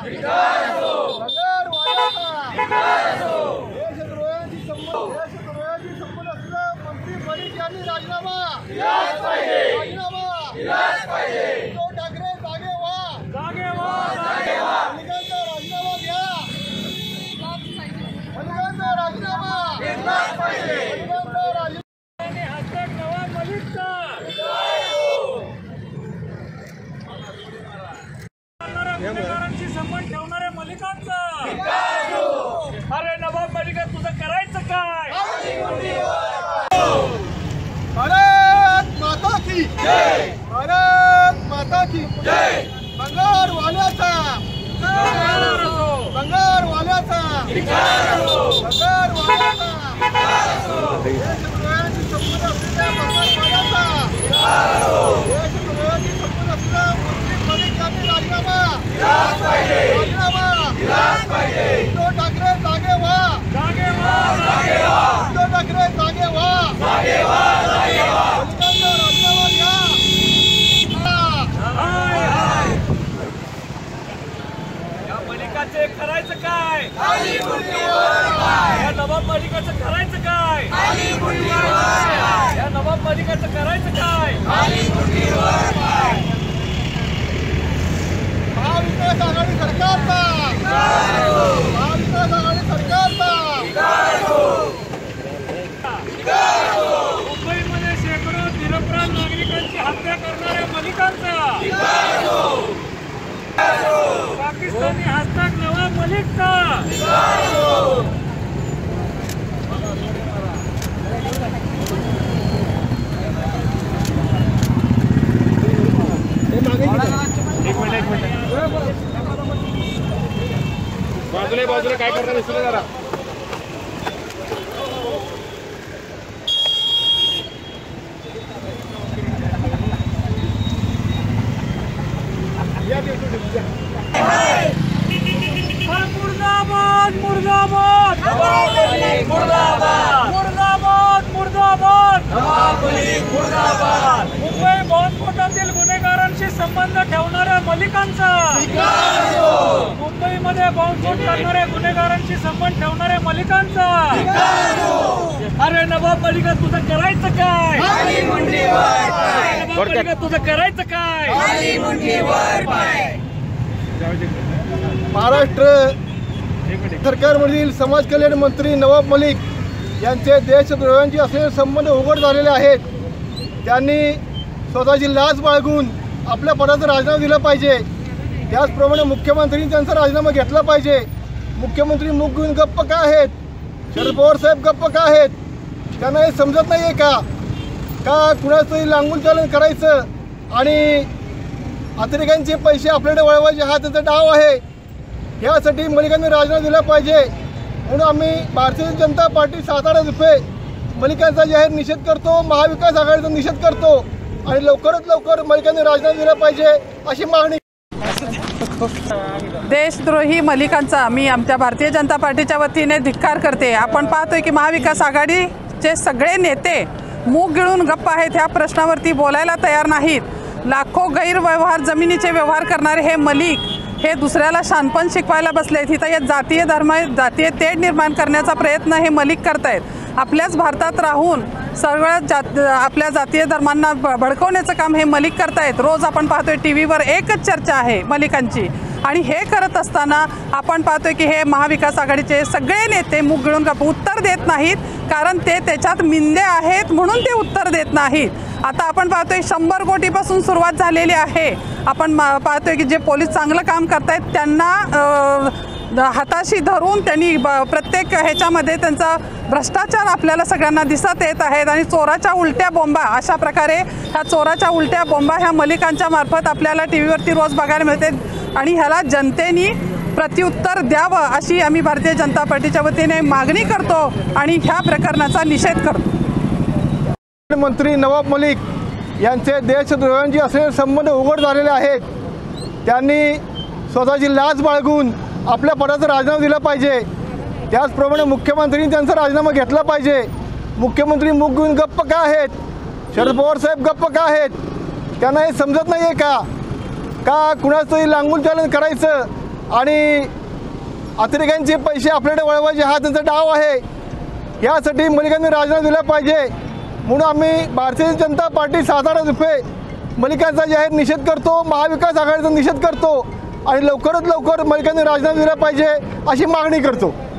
देशद्रोहाची संबंध असलेला मंत्री मलिक यांनी राजीनामा दिलाच पाहिजे। उद्धव ठाकरे जागे व्हा, मलिकांचा राजीनामा घ्या, मलिकांचा राजीनामा दिलाच पाहिजे। गुन्हेगारांशी संबंध ठेवणाऱ्या मलिकांचा अरे नवाब मलिका तुझं करायचं काय? भारत माता की जय, भारत माता की जय। बंगारवाल्याचा बंगारवाल्याचा बंगारवाल्याचा देशद्रोहाची संबंध असलेल्या बंगारवाल्याचा देशद्रोहाची संबंध असलेला मंत्री मलिक यांनी राजीनामा दिलाच पाहिजे। उद्धव ठाकरे जागे व्हा, उद्धव ठाकरे जागे व्हा, मलिकांचा राजीनामा घ्या। या मलिकाचे करायचं काय? या नवाब मलिकाचं करायचं काय? या नवाब मलिकाचं करायचं काय? महाविकास आघाडी सरकारचा, महाविकास आघाडी सरकारचा मुंबईमध्ये शेकडो निरपराध नागरिकांची हत्या करणाऱ्या मलिकांचा, पाकिस्तानी हस्ताक नवाब मलिकचा बाजूला काय करता दिसलं जरा मुर्दाबाद मुर्दाबाद मुर्दाबाद मुर्दाबाद मुंबई बॉम्बस्फोटातील गुन्हेगारांशी संबंध ठेवणाऱ्या मलिकांचा, मुंबईमध्ये बॉम्बस्फोट करणाऱ्या गुन्हेगारांशी संबंध ठेवणाऱ्या मलिकांचा अरे नवाब मलिका तुझं करायचं काय? नवाब मलिका तुझं करायचं काय? महाराष्ट्र सरकारमधील समाज कल्याण मंत्री नवाब मलिक यांचे देशद्रोहांशी असलेले संबंध उघड झालेले आहेत। त्यांनी स्वतःची लाज बाळगून आपल्या पदाचा राजीनामा दिला पाहिजे। त्याचप्रमाणे मुख्यमंत्र्यांनी त्यांचा राजीनामा घेतला पाहिजे। मुख्यमंत्री मुख घेऊन गप्प का आहेत? शरद पवार साहेब गप्प का आहेत? त्यांना हे समजत नाही आहे का कुणाचंही लांगून चालन करायचं आणि अतिरेक्यांचे पैसे आपल्याकडे वळवायचे हा त्यांचा डाव आहे। यासाठी मलिकांनी राजीनामा दिला पाहिजे म्हणून आम्ही भारतीय जनता पार्टी साताऱ्यातर्फे मलिकांचा जाहीर निषेध करतो, महाविकास आघाडीचा निषेध करतो आणि लवकरात लवकर मलिकांनी राजीनामा दिला पाहिजे अशी मागणी। देशद्रोही मलिकांचा मी आमच्या भारतीय जनता पार्टीच्या वतीने धिक्कार करते। आपण पाहतोय की महाविकास आघाडीचे सगळे नेते मूग गिळून गप्प आहेत, ह्या प्रश्नावरती बोलायला तयार नाहीत। लाखो गैरव्यवहार जमिनीचे व्यवहार करणारे हे मलिक हे दुसऱ्याला शानपण शिकवायला बसलेत। इथं या जातीय तेढ निर्माण करण्याचा प्रयत्न हे मलिक करतायत। आपल्याच भारतात राहून सगळं आपल्या जातीय धर्मांना भडकवण्याचं काम हे मलिक करतायत। रोज आपण पाहतोय टीव्हीवर एकच चर्चा आहे मलिकांची आणि हे करत असताना आपण पाहतोय की हे महाविकास आघाडीचे सगळे नेते मुग गिळून उत्तर देत नाहीत, कारण ते त्याच्यात मिंदे आहेत म्हणून ते उत्तर देत नाहीत। आता आपण पाहतोय 100 कोटीपासून सुरुवात झालेली आहे। आपण पाहतोय की जे पोलीस चांगलं काम करतायत त्यांना हाताशी धरून त्यांनी प्रत्येक ह्याच्यामध्ये त्यांचा भ्रष्टाचार आपल्याला सगळ्यांना दिसत येत आहेत आणि चोराच्या उलट्या बोंबा अशा प्रकारे ह्या चोराच्या उलट्या बोंबा ह्या मलिकांच्या मार्फत आपल्याला टीव्हीवरती रोज बघायला मिळते आणि ह्याला जनतेने प्रत्युत्तर द्यावं अशी आम्ही भारतीय जनता पार्टीच्या वतीने मागणी करतो आणि ह्या प्रकरणाचा निषेध करतो। मंत्री नवाब मलिक यांचे देशद्रोहांशी असलेले संबंध उघड झालेले आहेत। त्यांनी स्वतःची लाज बाळगून आपल्या पदाचा राजीनामा दिला पाहिजे। त्याचप्रमाणे मुख्यमंत्र्यांनी त्यांचा राजीनामा घेतला पाहिजे। मुख्यमंत्री मुख घेऊन गप्प का आहेत? शरद पवार साहेब गप्प का आहेत? त्यांना हे समजत नाही आहे का कुणाचंही लांगून चालन करायचं आणि अतिरेक्यांचे पैसे आपल्याकडे वळवायचे हा त्यांचा डाव आहे. यासाठी मलिकांनी राजीनामा दिला पाहिजे म्हणून आम्ही भारतीय जनता पार्टी सातारातर्फे मलिकांचा जाहीर निषेध करतो, महाविकास आघाडीचा निषेध करतो आणि लवकरात लवकर मलिकांनी राजीनामा दिला पाहिजे अशी मागणी करतो.